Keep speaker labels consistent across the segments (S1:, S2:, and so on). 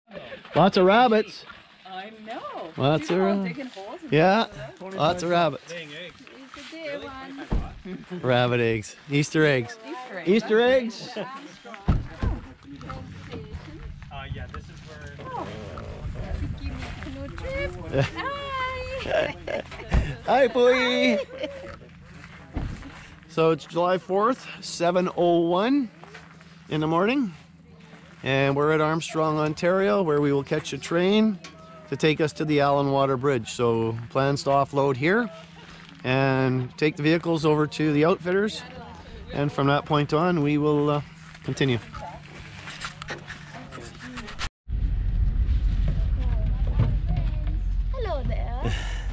S1: Lots of rabbits.
S2: I know.
S1: Lots of rabbits. Yeah, lots of rabbits. Rabbit eggs. Easter eggs. Easter eggs.
S3: Yeah, this is where.
S1: Hi, Pooey. So it's July 4th, 7:01 in the morning, and we're at Armstrong, Ontario, where we will catch a train to take us to the Allan Water Bridge. So plans to offload here and take the vehicles over to the outfitters, and from that point on we will continue.
S4: Hello there.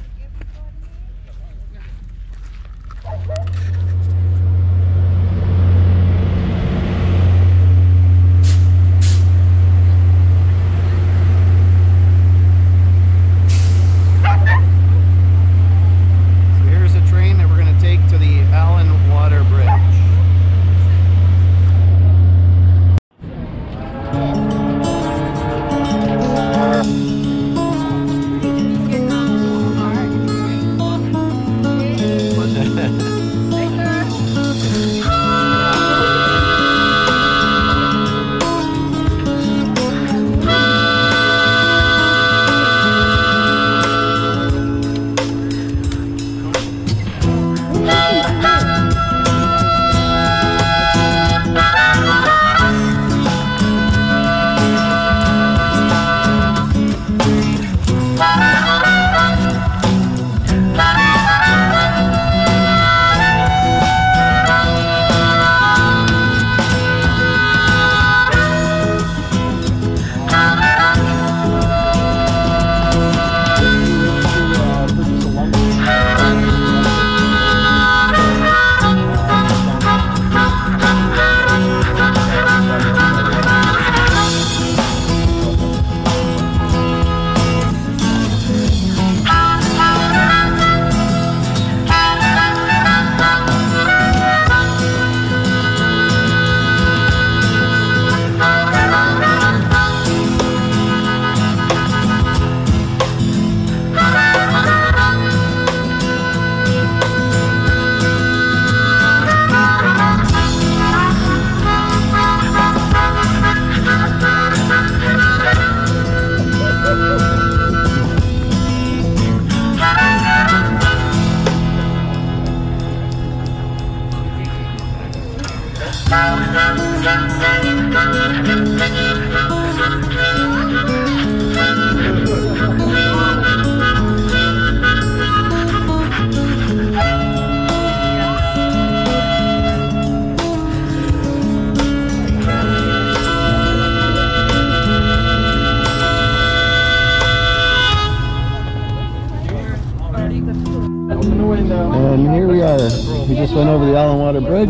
S1: And here we are. We just went over the Allan Water Bridge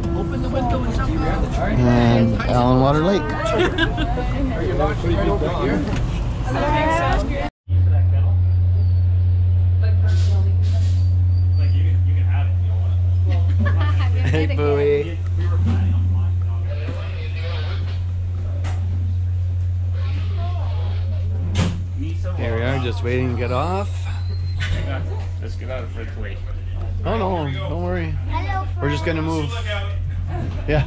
S1: and Allan Water Lake. Hey, Bowie. Here we are, just waiting to get off.
S3: Let's get out of Fred's way.
S1: Oh no, don't worry. We're just gonna move. Yeah.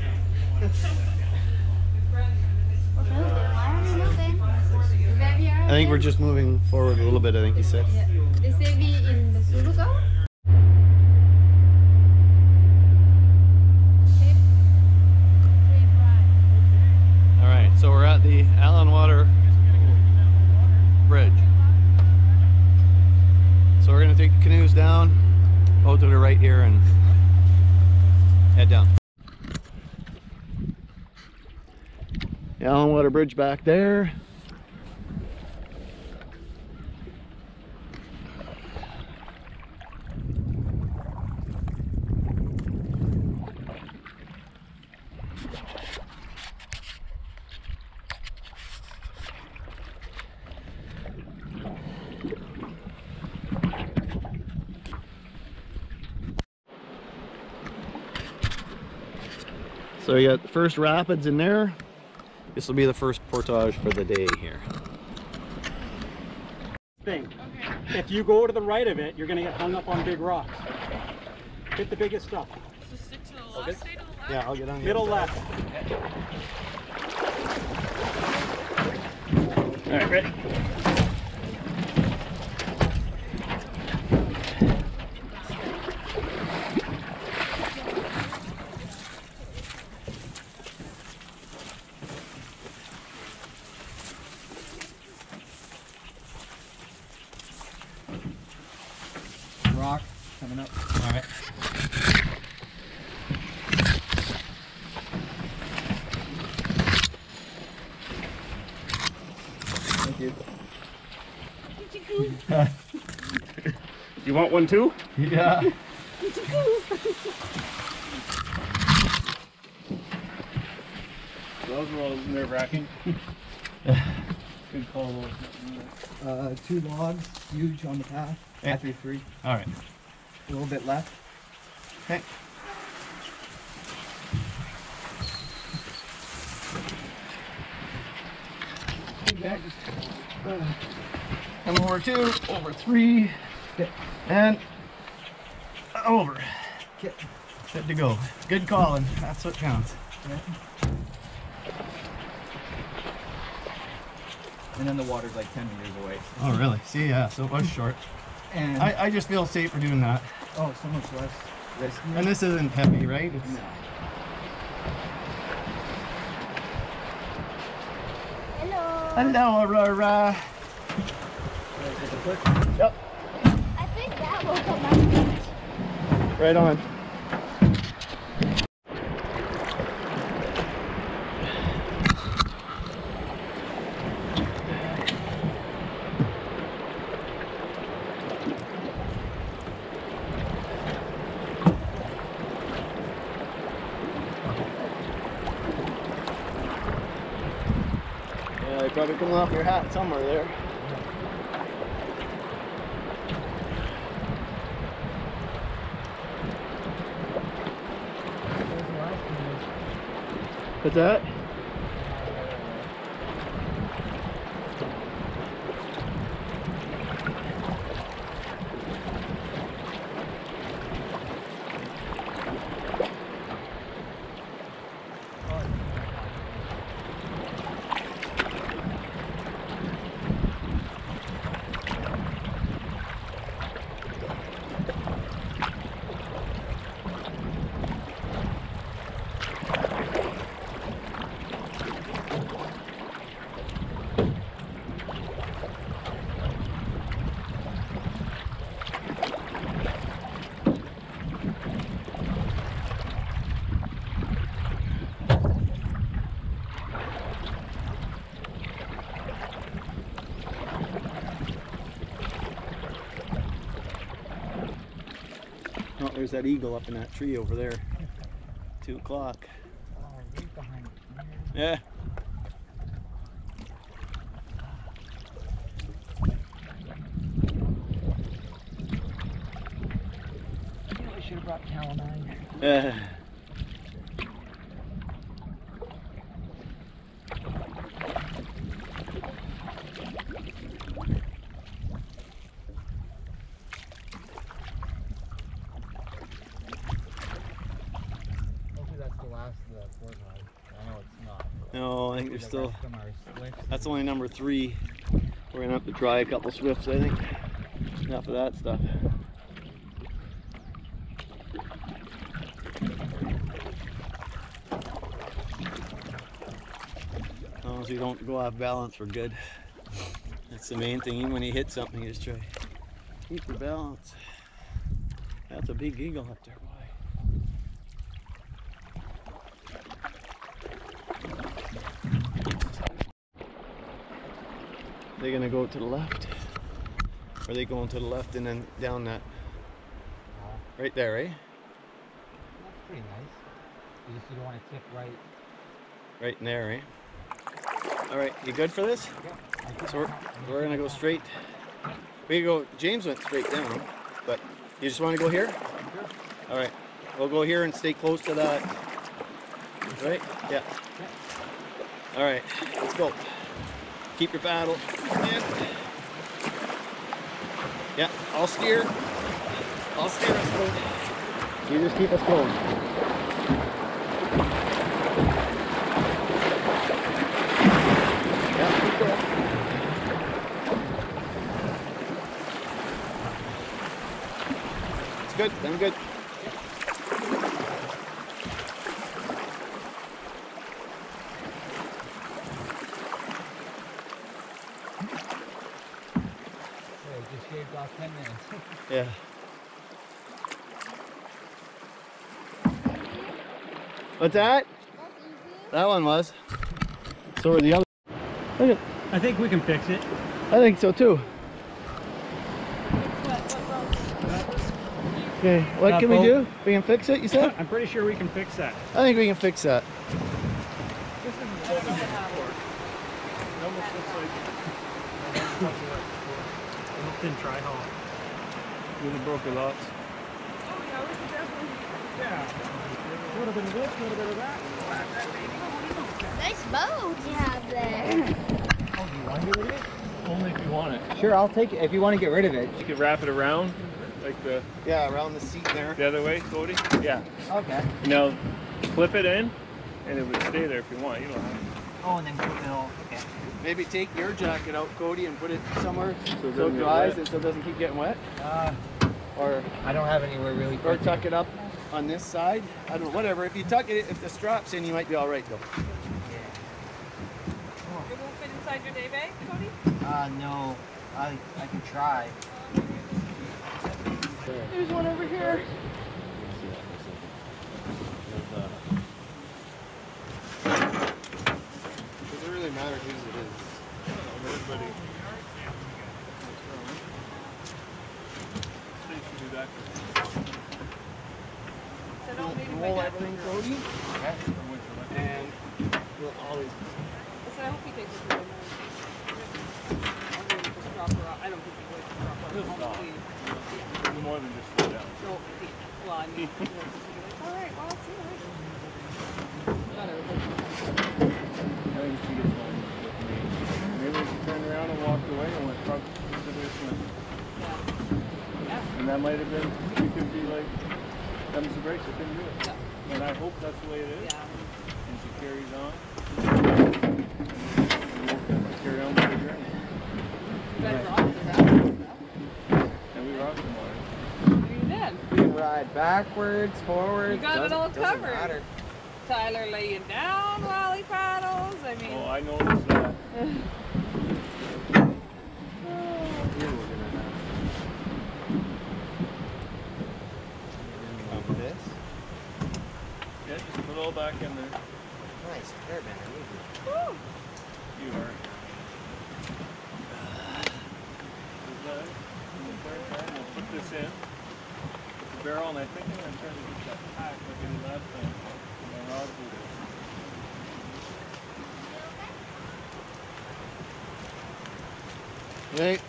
S1: I think we're just moving forward a little bit, I think he said. Alright, so we're at the Allan Water Bridge. So we're going to take the canoes down, out to the right here, and head down. The Allan Water Bridge back there. So you got the first rapids in there, This will be the first portage for the day here.
S2: Thing. If you go to the right of it, you're going to get hung up on big rocks. Hit the biggest stuff.
S4: So stick to the left, stay to the left.
S1: Yeah, I'll get on the
S2: Middle
S1: other
S2: left.
S3: All right, ready?
S2: Rock coming up.
S1: All right. Thank you.
S3: You want one too?
S1: Yeah.
S3: Those were all nerve-wracking. Good call.
S5: 2 logs, huge on the path.
S1: Yeah.
S5: Actually 3.
S1: All right.
S5: A little bit left.
S1: Okay. Come over 2, over 3, and over.
S5: Okay.
S1: Good to go. Good calling. That's what counts.
S5: And then the water's like 10 meters away.
S1: Oh, really? See, yeah, so it was short.
S5: And
S1: I just feel safe for doing that.
S5: oh, so much less risky.
S1: And this isn't heavy, right? It's,
S5: No.
S1: Hello, Aurora. Yep,
S6: I think that will come out.
S1: right on. Yeah, you probably coming off your hat somewhere there. What's that? Oh, there's that eagle up in that tree over there. 2 o'clock.
S5: Oh, right behind it.
S1: Yeah.
S5: I should have brought calamine. Hopefully that's the last of the portage. I know it's not.
S1: No, I think there's
S5: The
S1: still.
S5: rest of them are slicks.
S1: That's only number 3. We're gonna have to try a couple swifts, I think. Enough of that stuff. As long as we don't go off balance, we're good. That's the main thing. Even when you hit something, you just try keep your balance. That's a big eagle up there, boy. They're gonna go to the left. Or are they going to the left and then down that? Right there, eh?
S5: That's pretty nice. You don't want to tip right.
S1: Right in there, eh? Alright, you good for this?
S5: Yeah.
S1: So we're gonna go straight. We go, James went straight down, but you just want to go here?
S5: Sure.
S1: Alright, we'll go here and stay close to that. Right? Yeah. All right, let's go. Keep your paddle in. Yeah, I'll steer. I'll steer us going. You just keep us going. Yeah, keep going. It's good, I'm good.
S5: Just shaved off 10 minutes.
S1: Yeah. What's that?
S6: That's easy.
S1: That one was. So are the other. Look at.
S2: I think we can fix it.
S1: I think so too. Okay, what can we do? We can fix it, you said?
S2: I'm pretty sure we can fix that.
S1: I think we can fix that.
S2: Didn't try home.
S3: Really broke a lot.
S4: Oh, yeah, we could definitely.
S2: Yeah. A little bit of this, a little bit of that.
S6: Nice boat you have there.
S5: Oh, do you want to get rid of it?
S3: Only if you want it.
S5: Sure, I'll take it if you want to get rid of it.
S3: You could wrap it around, like the
S1: Around the seat there.
S3: other way, Cody. Yeah.
S5: Okay.
S3: Now, clip it in, and it would stay there if you want. You don't have to.
S5: Oh, and then put it all. Okay.
S1: Maybe take your jacket out, Cody, and put it somewhere
S3: So it
S1: so
S3: doesn't
S1: it
S3: get
S1: dries
S3: wet.
S1: and so it doesn't keep getting wet. Or
S5: I don't have anywhere really.
S1: or
S5: put
S1: tuck it up on this side. I don't know, whatever. If you tuck it, if the strap's in, you might be all right though.
S4: It won't fit inside your day bag, Cody?
S5: No. I can try.
S4: There's one over here.
S1: Does it really matter whose it is?
S3: Everybody. Do that.
S4: So don't maybe
S1: Roll
S4: my dad.
S1: everything, Cody, and we'll always.
S4: So I hope he takes it to the moon. I'll go and just drop her off. I don't think he would drop her
S3: He'll
S4: off.
S3: stop.
S4: Hopefully,
S3: Do more than just slow down.
S4: no, well, I mean, you know, just be like, all right, well, see you later. Not everybody.
S3: I think she gets one with me. Maybe she turned around and walked away and went probably to this one.
S4: Yeah.
S3: And that might have been, it could be like, comes the brakes, I couldn't do it.
S4: Yeah.
S3: And I hope that's the way it is.
S4: Yeah.
S3: And she carries on. And we'll carry on with the journey.
S4: You guys rock the ground.
S3: And we rock some water.
S4: You did.
S5: We ride backwards, forwards.
S4: You got it all
S5: doesn't
S4: covered.
S5: matter.
S4: Tyler laying down while he paddles. I mean,
S3: Oh, I noticed that.
S1: Here we're gonna have this.
S3: Yeah, just put it all back in there.
S5: Nice. Airbender.
S4: woo.
S3: You are. Is that it? We'll put this in. Put the barrel, and I think I'm going to try to get that pack like I did last time. My rods will do.
S1: Wait.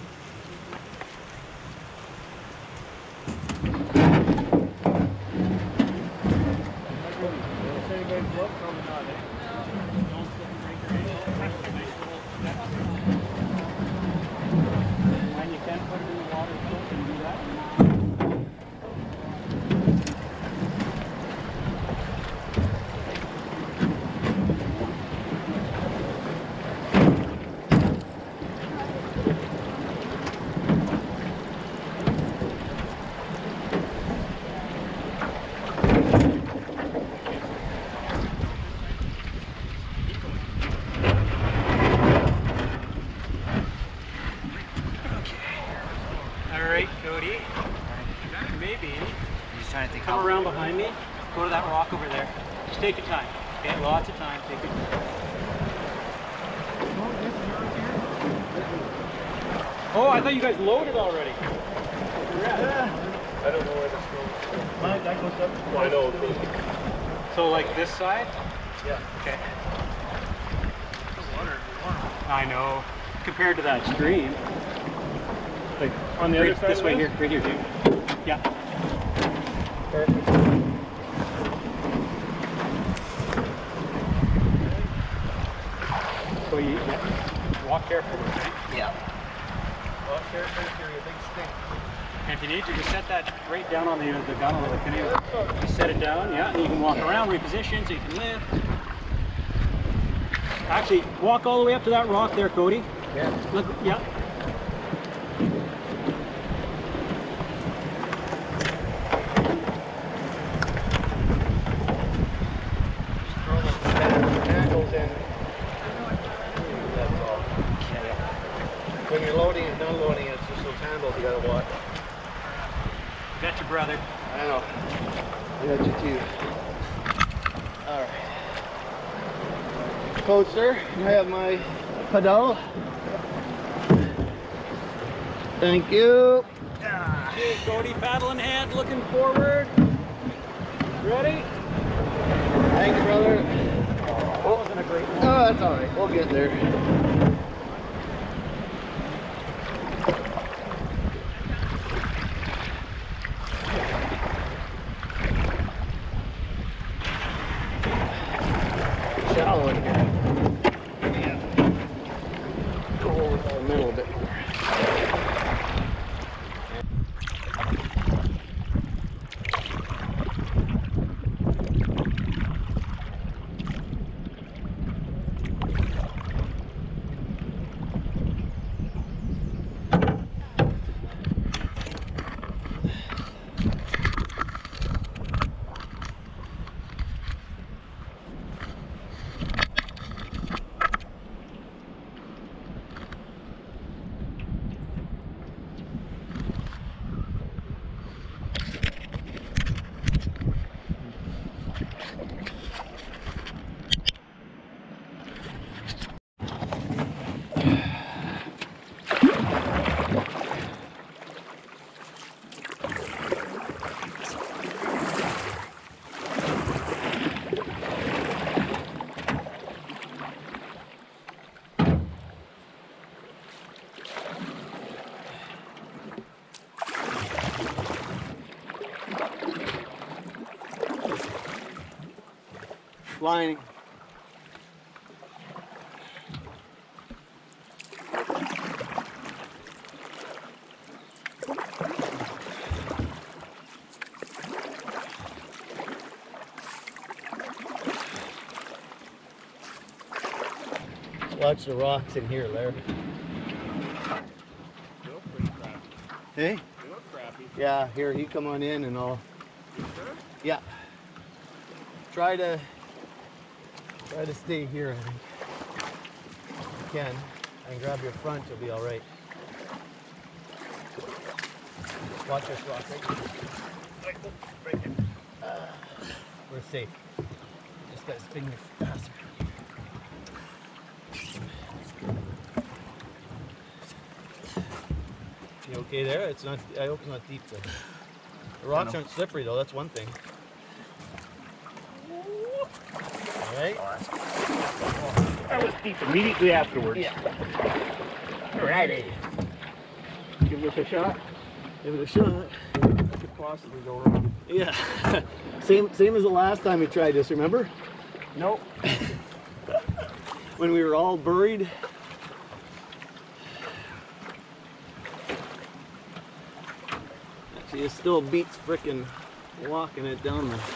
S3: Is anybody's glove? Probably not, eh? Don't slip and break your ankle. Nice little step.
S2: And you can put it in the water, so can you do that? All right, Cody. Maybe
S5: Just trying to think.
S2: come around behind me. Go to that rock over there. Just take your time. Okay, lots of time. Take your time. Oh, I thought you guys loaded already.
S3: I don't know where this goes.
S1: That goes up.
S3: Well, I know.
S2: So like this side?
S1: Yeah.
S2: Okay. I know. Compared to that stream.
S3: Like on the other
S2: Right,
S3: side
S2: this
S3: of
S2: way
S3: this?
S2: here, right here, Jim. Yeah.
S1: Perfect.
S2: So you walk carefully, right?
S1: Yeah. Walk carefully through your big stick.
S2: And if you need to, just set that right down on the gunwale of the canoe. Just set it down, yeah, and you can walk around, reposition so you can lift. Actually, walk all the way up to that rock there, Cody.
S1: Yeah.
S2: Look, yeah.
S1: Throw those tackles in. That's all. When you're loading and unloading, it's just those handles you gotta watch.
S2: Got your brother.
S1: I know. I got you too. All right. Coach, sir, I have my pedal. Thank you.
S2: Okay, Cody, paddle in hand, looking forward. Ready?
S1: Thank you, brother.
S2: That wasn't a great one.
S1: Oh, that's all right. We'll get there. Shallow in here. Yeah. Go over to the middle a bit more. Lining. Watch the rocks in here, Larry.
S3: They look pretty crappy.
S1: Hey?
S3: They look crappy.
S1: Yeah, here, you come on in and I'll...
S3: You sure?
S1: Yeah. Try to stay here, I think. You can. And grab your front, you'll be all right. Watch this rock right here. We're safe. Just gotta spin your faster. You okay there? It's not. I hope it's not deep though. The rocks aren't slippery though. That's one thing. All right.
S3: That was deep immediately afterwards.
S1: Yeah.
S3: Alrighty. Give this a shot.
S1: Give it a shot.
S3: That could possibly go wrong.
S1: Yeah. same as the last time we tried this. Remember?
S3: Nope.
S1: When we were all buried. Actually, it still beats frickin' walking it down there.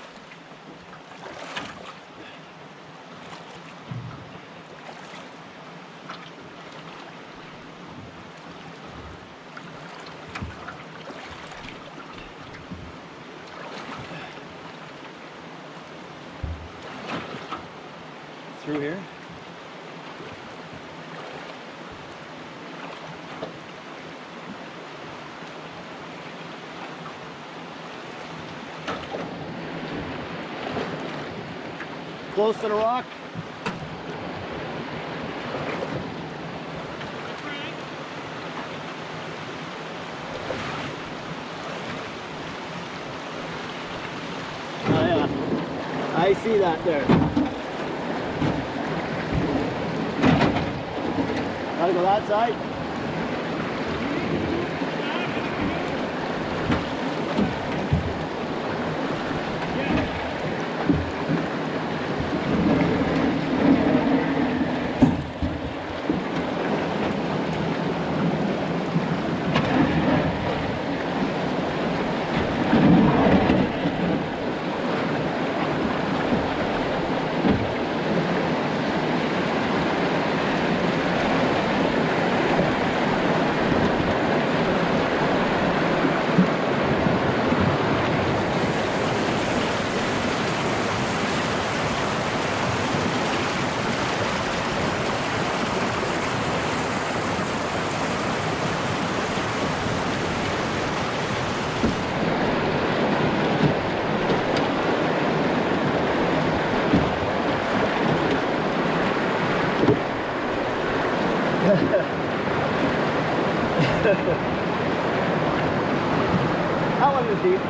S1: Through here. Close to the rock. Oh yeah, I see that there. Gotta go that side. That one is deep.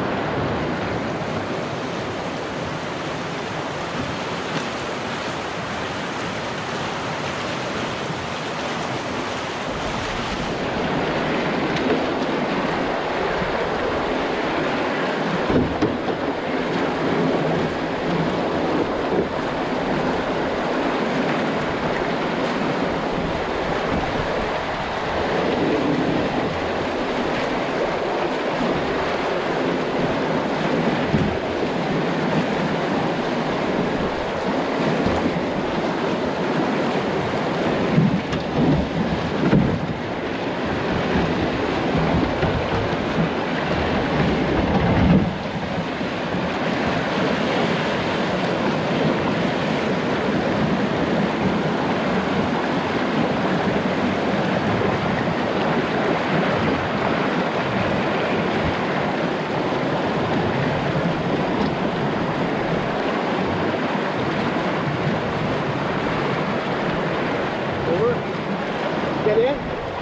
S1: Get in.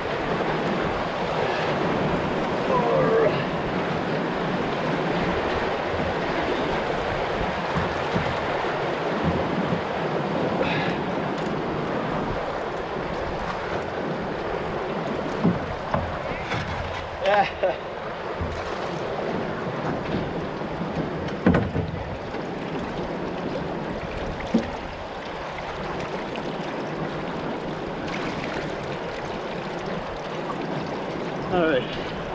S1: All right.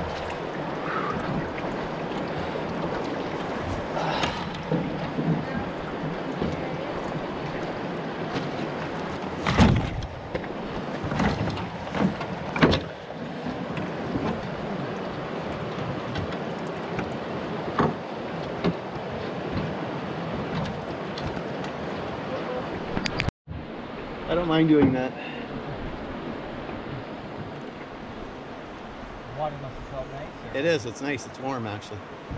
S1: I don't mind doing that.
S5: The water must have felt nice. Or?
S1: It is, it's nice, it's warm actually.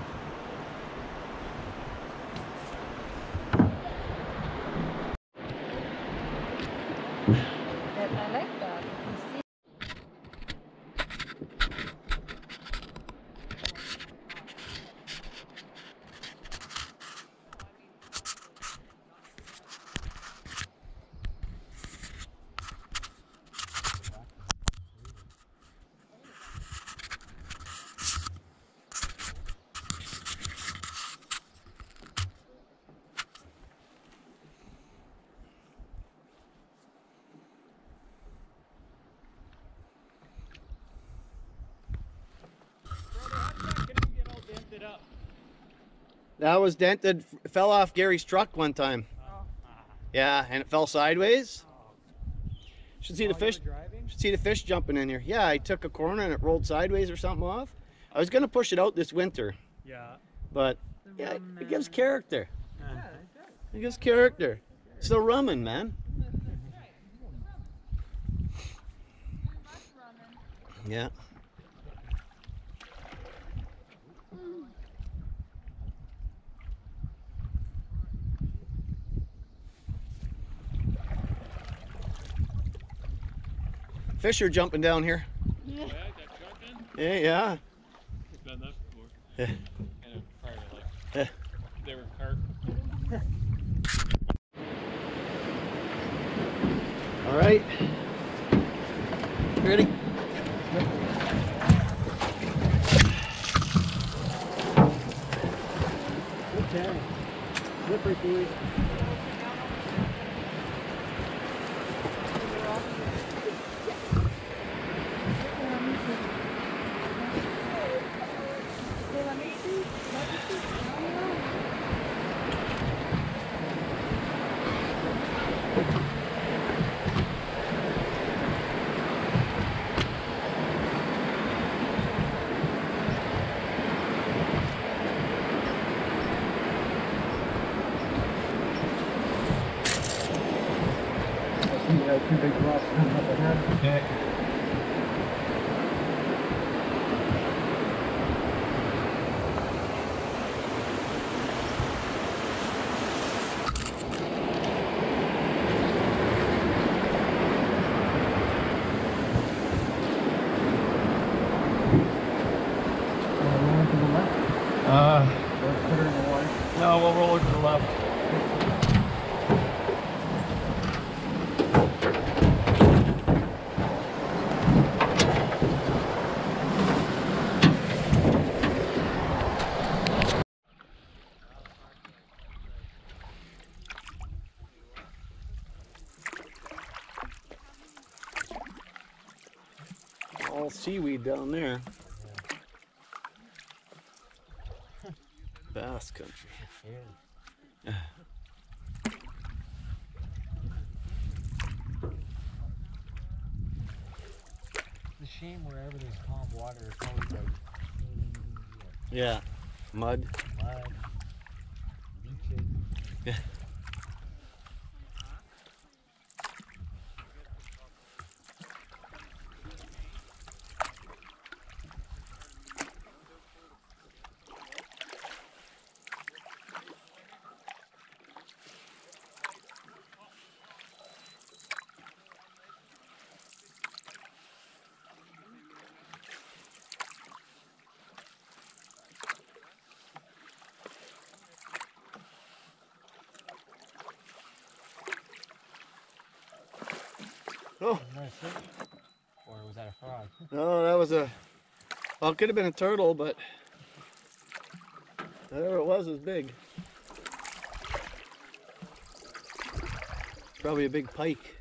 S4: I like that.
S1: That was dented, fell off Gary's truck one time. Yeah, and it fell sideways. Should see the fish. Should see the fish jumping in here. Yeah, I took a corner and it rolled sideways or something off. I was gonna push it out this winter.
S3: Yeah.
S1: But yeah, it gives character. It gives character. It's the rumming, man. Yeah. Fish are jumping down here.
S3: Yeah, got shark in?
S1: Yeah.
S3: I've done that before.
S1: Yeah.
S3: And probably like,
S1: Yeah.
S3: they were carp.
S1: All right. Ready? Okay. Slippery boy. Two big rocks coming up ahead.
S5: Okay.
S3: I'll roll her to the left.
S1: All seaweed down there. Bass country.
S5: Yeah. It's a shame wherever there's calm water, it's always like
S1: Yeah. Mud.
S5: mud, beaches.
S1: Yeah. Oh,
S5: Another fish? Or was that a frog?
S1: no, that was well, it could have been a turtle, but whatever it was big. Probably a big pike.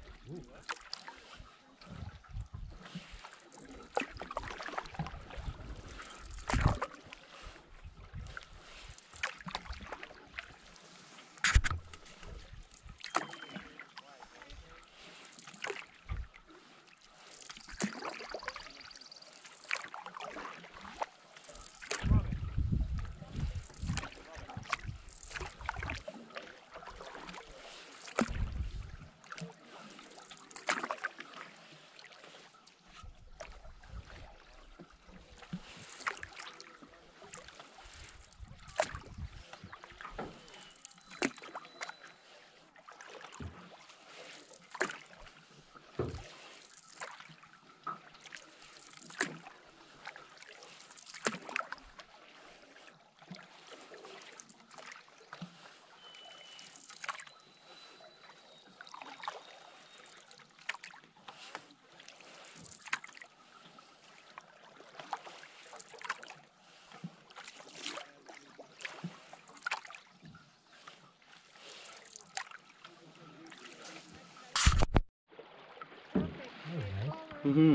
S1: Mm-hmm.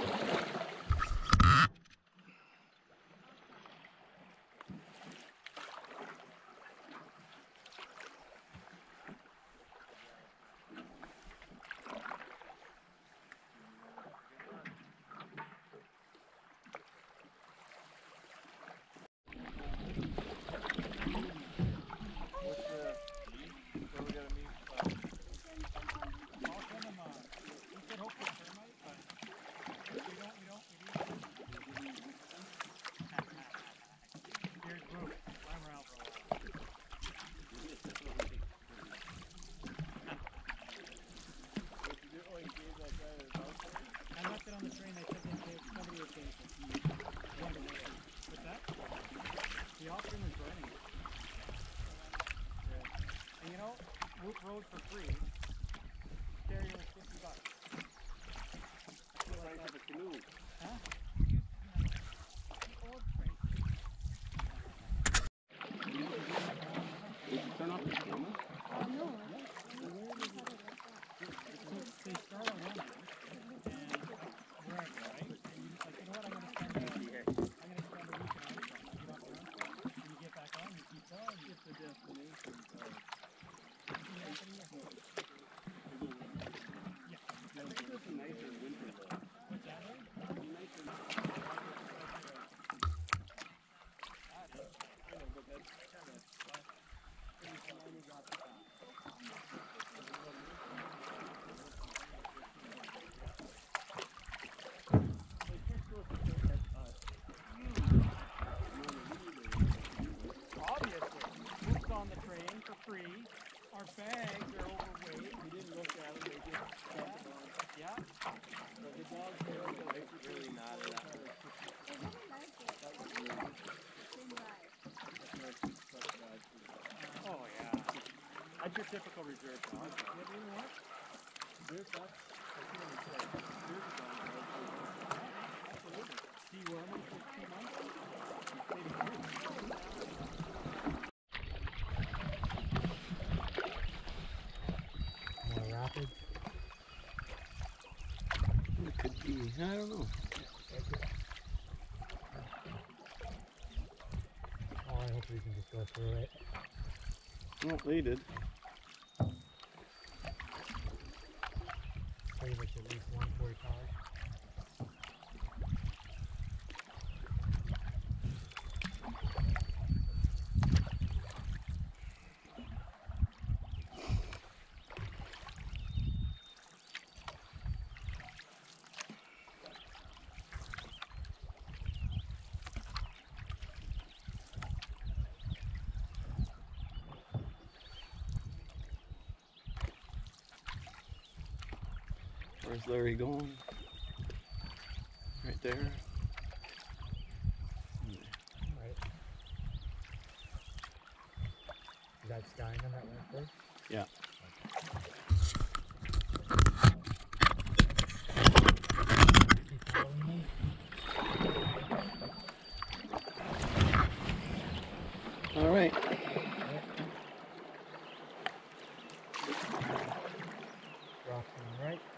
S2: Here's Woop. I'm around for a while. I left it on the train. I took it to somebody would take it. What's that? The auction is running it. Yeah. And you know, Woop rode for free. Carrier was $50. I feel like that's a canoe. Huh? Old train.
S3: Did you turn off the camera?
S2: They start on one end and wherever, right? And you just like, you know what, I'm gonna spend a week in Iceland. You get off the rental and you get back on, you keep going, it's the destination.
S3: typical reserve dog. Yeah, but you know what? There's that. There's a dog. Absolutely. Deworming for 2 months. Maybe 3.
S5: More rapids.
S1: It could be. I don't know.
S5: Oh, I hope we can just go through it.
S1: Well, they did.
S5: Save us at least 145.
S1: Where's Larry going? Right there.
S5: Right. Is that skying on that one first?
S1: Yeah.
S5: Keep following me.
S1: All right.
S5: Rocks on the right.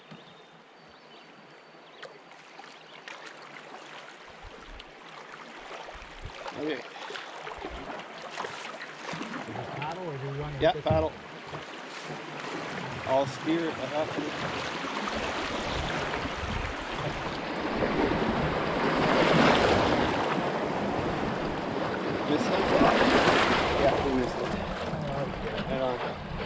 S1: Okay.
S5: Is it paddle or do you want to
S1: Yeah,
S5: stick
S1: paddle. I'll steer it. I have to. Missed it? Yeah, we missed it. Right on.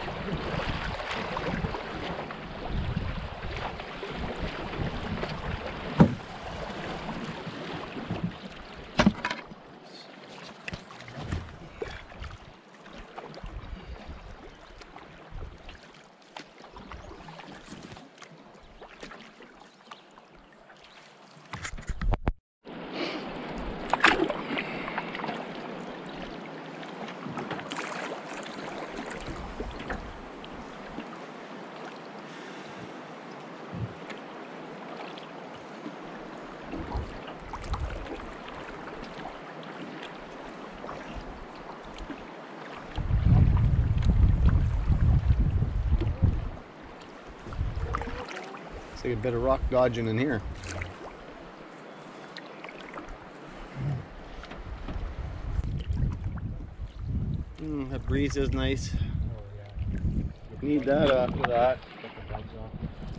S1: Looks like a bit of rock dodging in here. That breeze is nice.
S5: Oh yeah.
S1: Need that after that.
S5: Get the bugs off.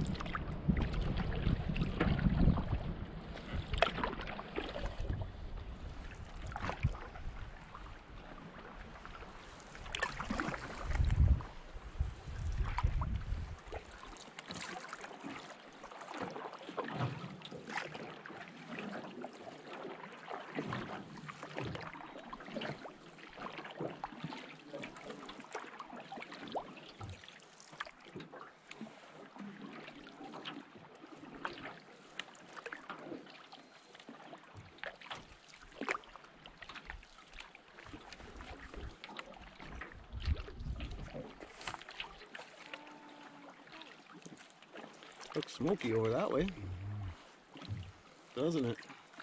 S1: Looks smoky over that way, doesn't it?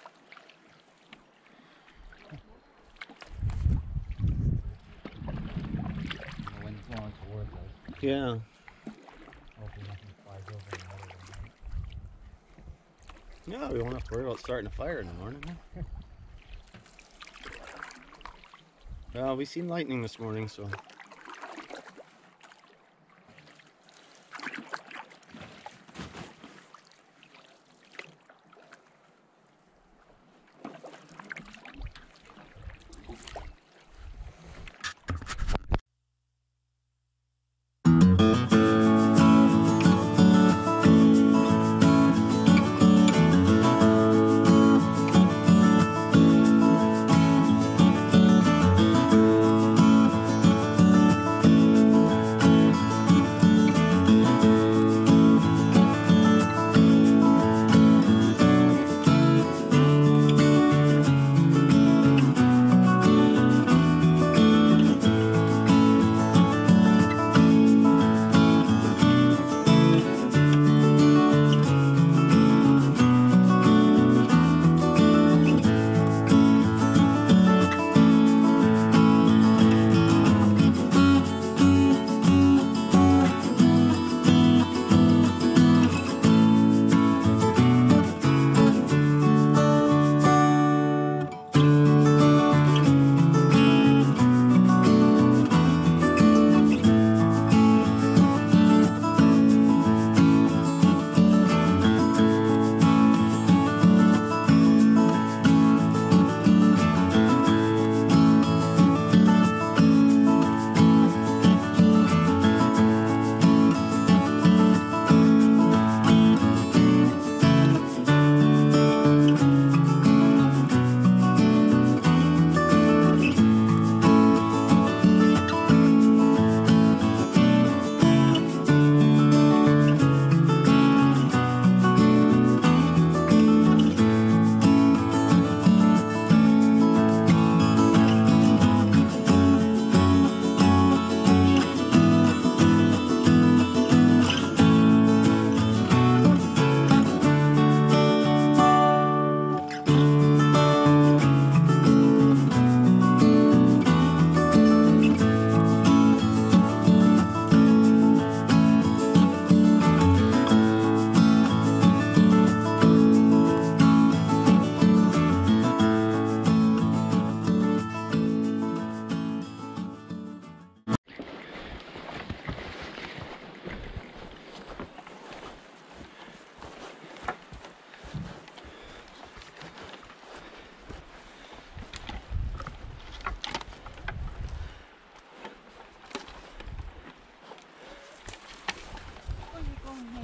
S5: The wind's blowing towards us.
S1: Yeah.
S5: Hopefully nothing flies over another one.
S1: Yeah, we won't have to worry about starting a fire in the morning. Well, we seen lightning this morning, so.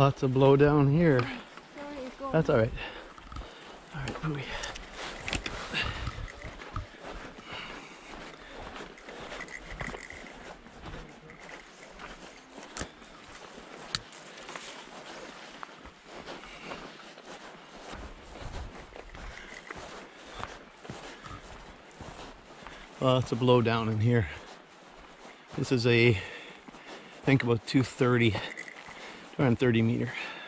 S1: Lots of blow down here.
S4: Sorry, it's going.
S1: That's all right. All right, buoy. Lots of blow down in here. This is I think about 230 meter.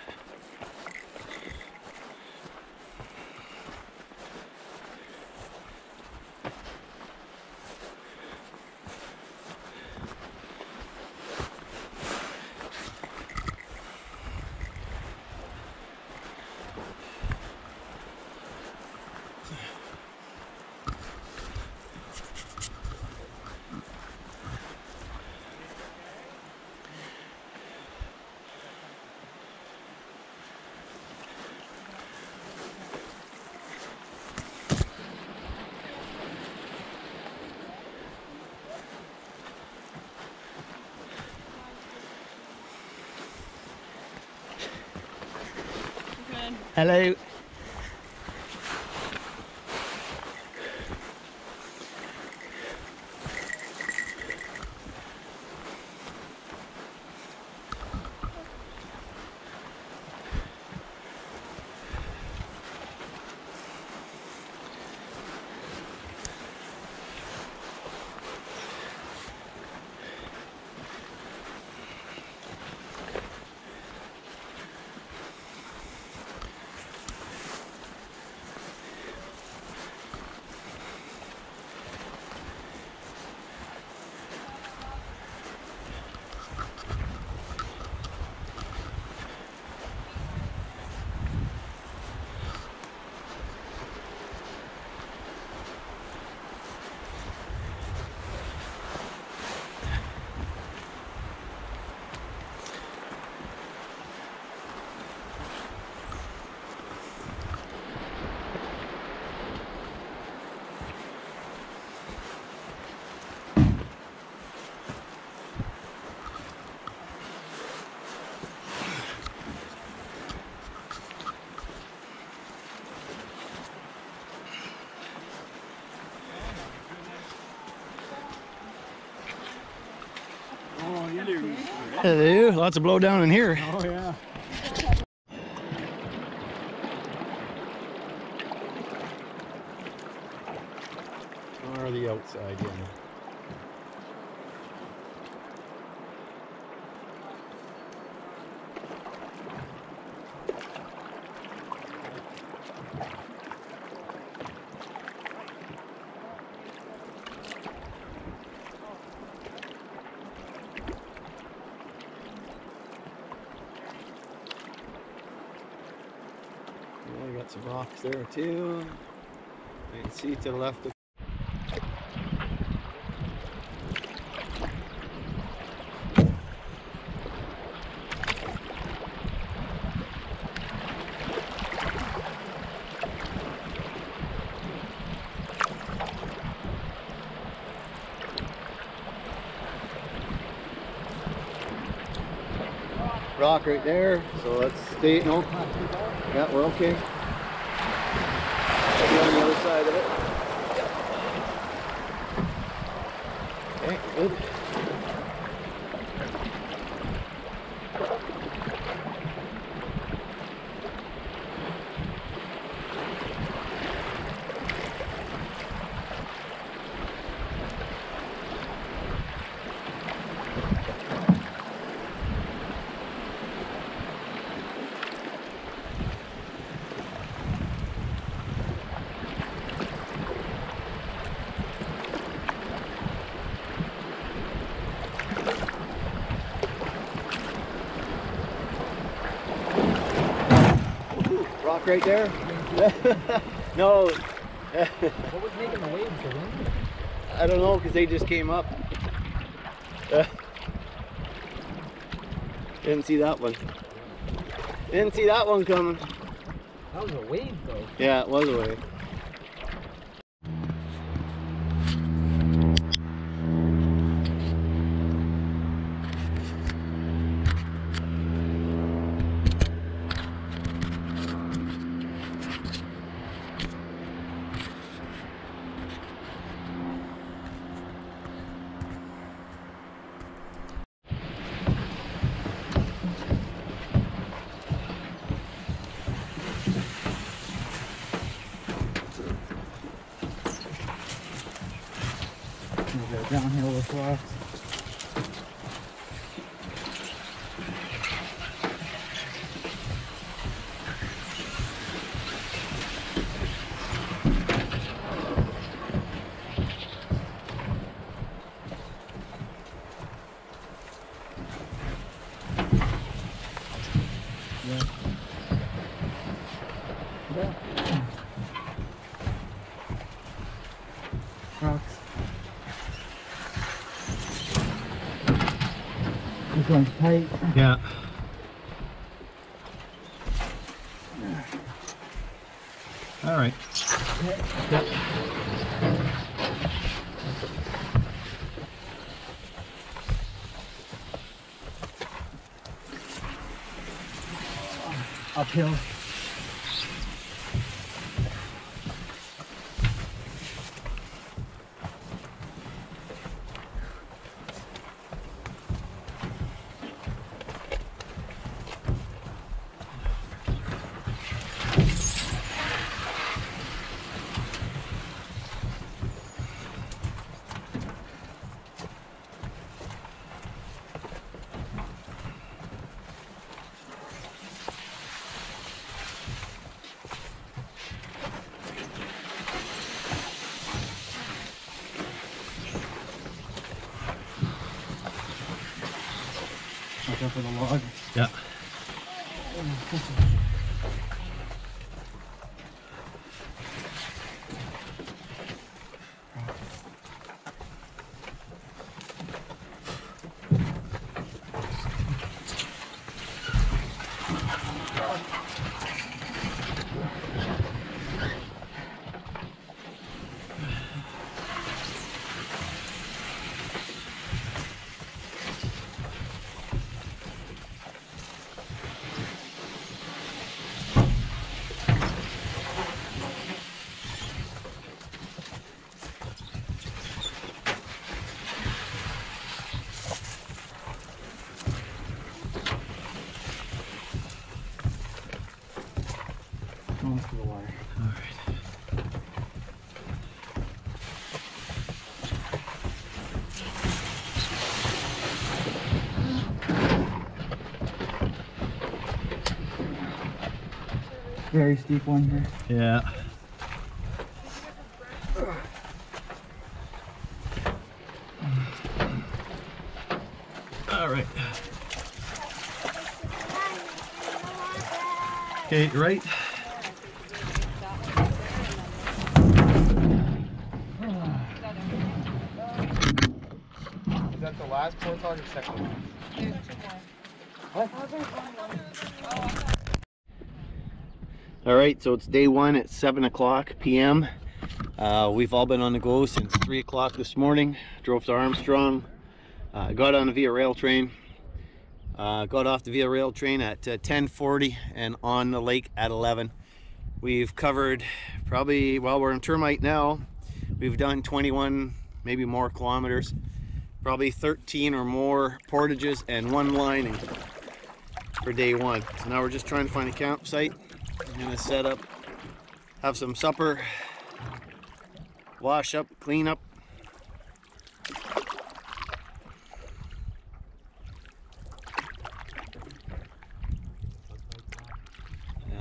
S4: Good.
S1: Hello.
S3: Oh, you do.
S1: Hello. Lots of blow down in here.
S3: Oh, yeah.
S1: Or the outside, yeah. Yeah, we got some rocks there too. You can see to the left of rock right there, so let's stay. No, yeah, we're okay. Be on the other side of it. Okay, good. Rock right there? No.
S5: What was making the waves, the wind?
S1: I don't know, because they just came up. Didn't see that one. Didn't see that one coming.
S5: That was a wave, though.
S1: Yeah, it was a wave.
S2: rocks. Rocks. This one's tight.
S1: Yeah. All right. Yep.
S2: Uphill. Watch out for the log.
S1: Yeah.
S2: Almost to the water.
S1: All right.
S2: Very steep one here.
S1: Yeah. All right. Okay, right.
S3: Is that the last portage or second last?
S1: All right, so it's day one at 7 o'clock p.m. We've all been on the go since 3 o'clock this morning. Drove to Armstrong, got on the Via Rail train, got off the Via Rail train at 10:40 and on the lake at 11. We've covered probably, well, we're in Termite now. We've done 21, maybe more kilometers, probably 13 or more portages and one lining for day one. So now we're just trying to find a campsite. I'm gonna set up, have some supper, wash up, clean up. Yeah.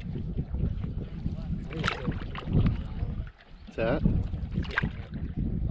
S1: What's that?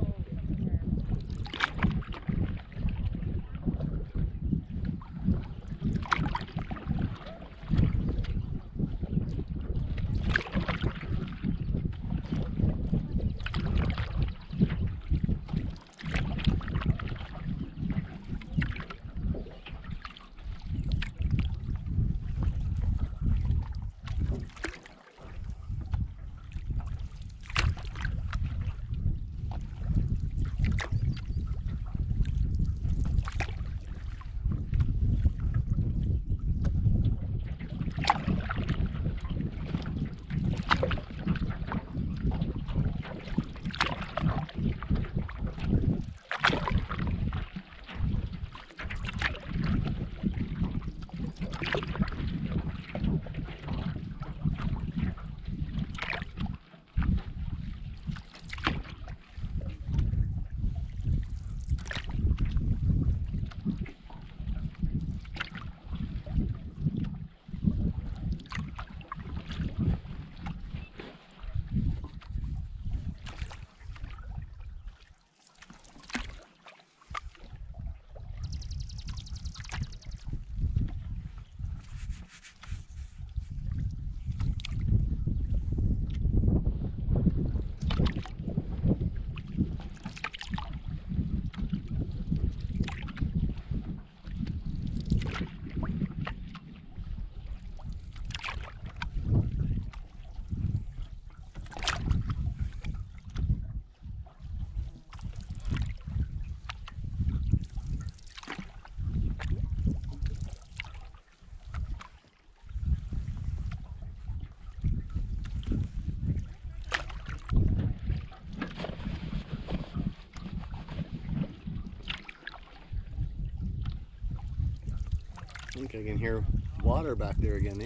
S1: I think I can hear water back there again, eh?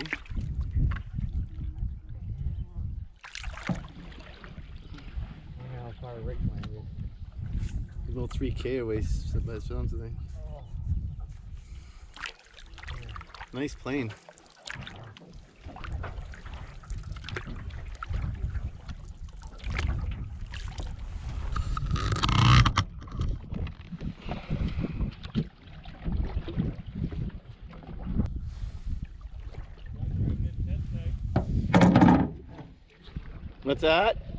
S5: I wonder how far Rick land is.
S1: About 3K away by the sounds of things. Nice plane. What's that?